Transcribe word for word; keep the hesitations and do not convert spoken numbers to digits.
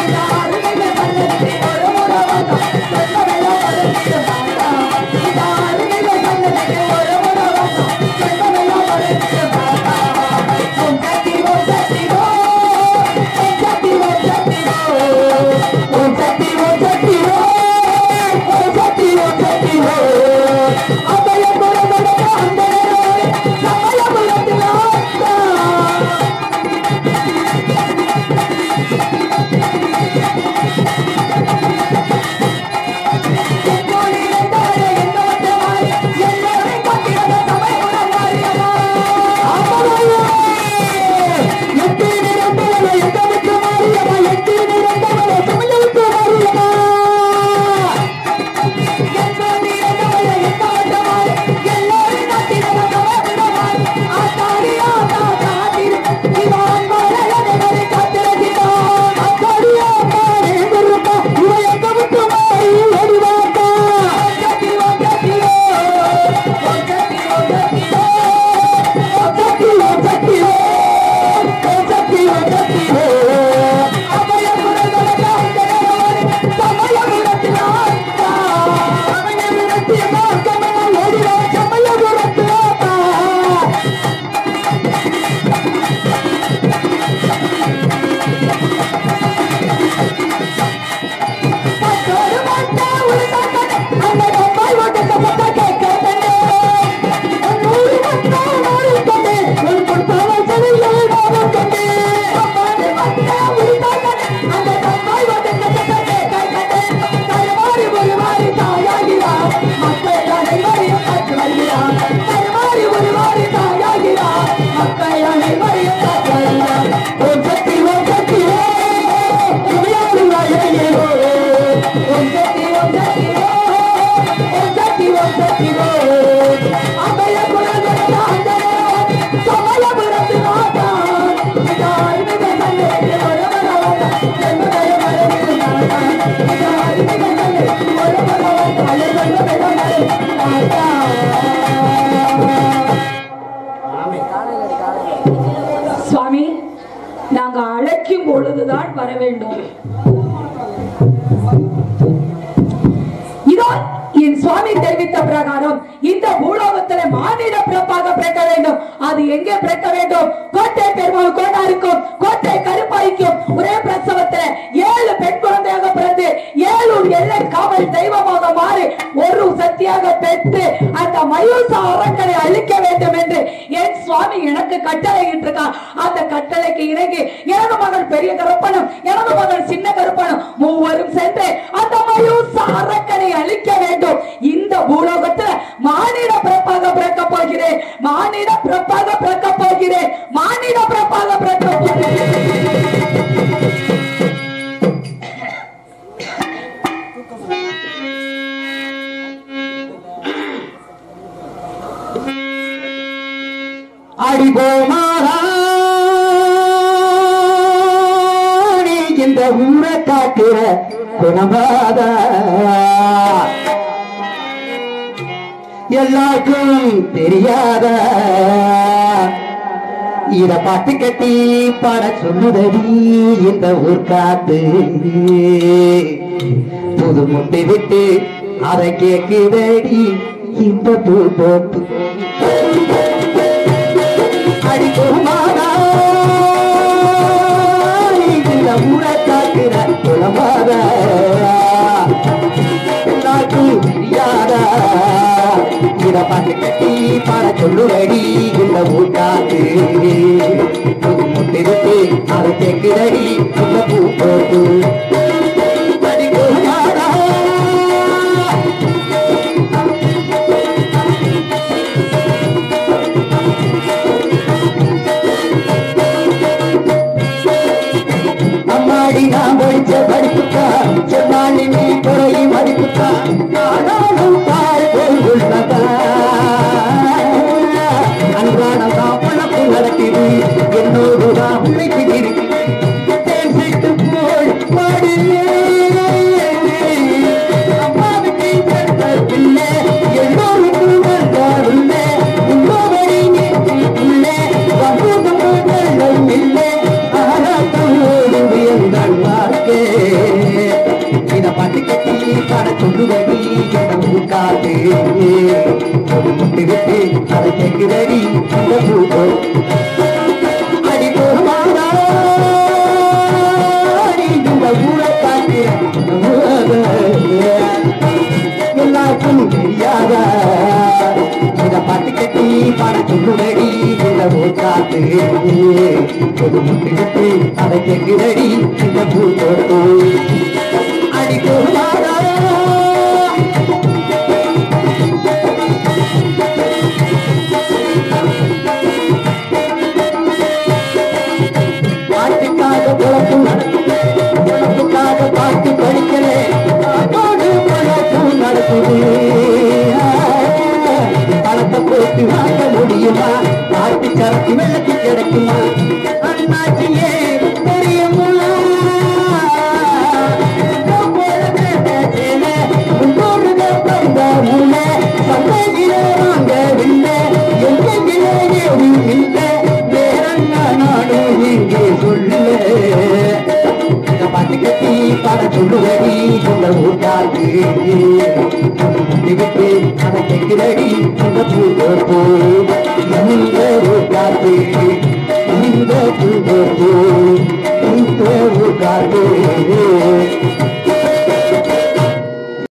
சுவாமி, நாங்க அழைக்கும் பொழுதுதான் வர வேண்டும். இதோ என் சுவாமி தெரிவித்த பிரகாரம் இந்த பூலோகத்தில் மானிட பிறப்பாக பிறக்க வேண்டும். அது எங்கே பிறக்க வேண்டும்? கோட்டை பெருமாள் கோடாருக்கும் கோட்டை கருப்பாய்க்கும் ஒரே பிரசவத்தில் ஏழு பெண் குழந்தையாக பிறந்து ஏழு எல்லை காவல் தெய்வமாக மாறி ஒரு சக்தியாக பெற்று அந்த மயூச அரக்கனை அழிக்க வேண்டும் என்று என் சுவாமி எனக்கு கட்டளை இருக்கார். அந்த கட்டளைக்கு இறங்கி எனது மகள் பெரிய கருப்பனும் எனது மகள் சின்ன கருப்பனும் மூவரும் சென்று அந்த மயூச அரக்கனை அழிக்க வேண்டும். இந்த பூலோகத்தில் மானிட பிறப்பாக பிறக்க போகிறேன், மானிட பிறப்பாக பிறக்க போகிறேன், மானிட பிறப்பாக பிறக்க போகிறேன். அடிபோமாரா இந்த ஊரை காக்கிற குணமாத எல்லாருக்கும் தெரியாத இத பாட்டு கட்டி பாட சொல்லுதடி இந்த ஊர் காத்து. புது முட்டை விட்டு அதை கேக்குதடி இந்த பூ போட்டு. அடிக்குமாரா இந்த ஊரை காக்கிற குணமாத எல்லாருக்கும் தெரியாத இத பாட்டு கட்டி பாட சொல்லுவடி இந்த ஊட்டாது. புது முட்டை விட்டு அதை கேட்குதடி இந்த பூ போட்டு. அம்மாடி நான் படிச்ச படிப்புக்கா சொன்னாடி நீ குறையை மதிப்புக்கா ஆனாலும் தாய் போல் உள்ளதா அன்றாடம் தான் பழப்பு நடக்குது என்னோடுதான் உழைப்பு இருக்கு பேசிட்டு போய் பாடியே அம்மாவுக்கு இல்லை எல்லோருக்கும் வந்தாருல்லை உங்களோடி இல்லை வந்து வெள்ளம் இல்லை ஆனா வாழ்க்கை சொல்லுவடி என ஊக்காது முட்டு விட்டு அதை கேட்கிறடி அந்த பூ அடி போமாடா இந்த ஊரை காட்டுற எல்லாருக்கும் தெரியாத இத பாட்டு கட்டி பாட சொல்லுவடி இந்த ஊக்காது ஒரு முட்டு விட்டு அதை கேட்கிறடி இந்த பூ அடி போமாடா பாட்டுக்காக குழப்பம் குழப்புக்காக பாட்டு படிக்கல பாட்டோடு குழப்பம் நடக்குது பணத்தை போட்டு வாங்க முடியுமா பாட்டு சரக்கு வெள்ளத்து கிடைக்குமா அண்ணாச்சியே தெரியுமா சந்தையில வாங்க இல்லை எங்கில ஏதும் இல்லை வேறங்க நாடும் இங்கே சொல்ல பாட்டு கட்டி பாட சொல்லுவடி சொல்ல ஊட்டாது விட்டு அதை கேட்கிறடி சொல்ல பூ ஊட்டாது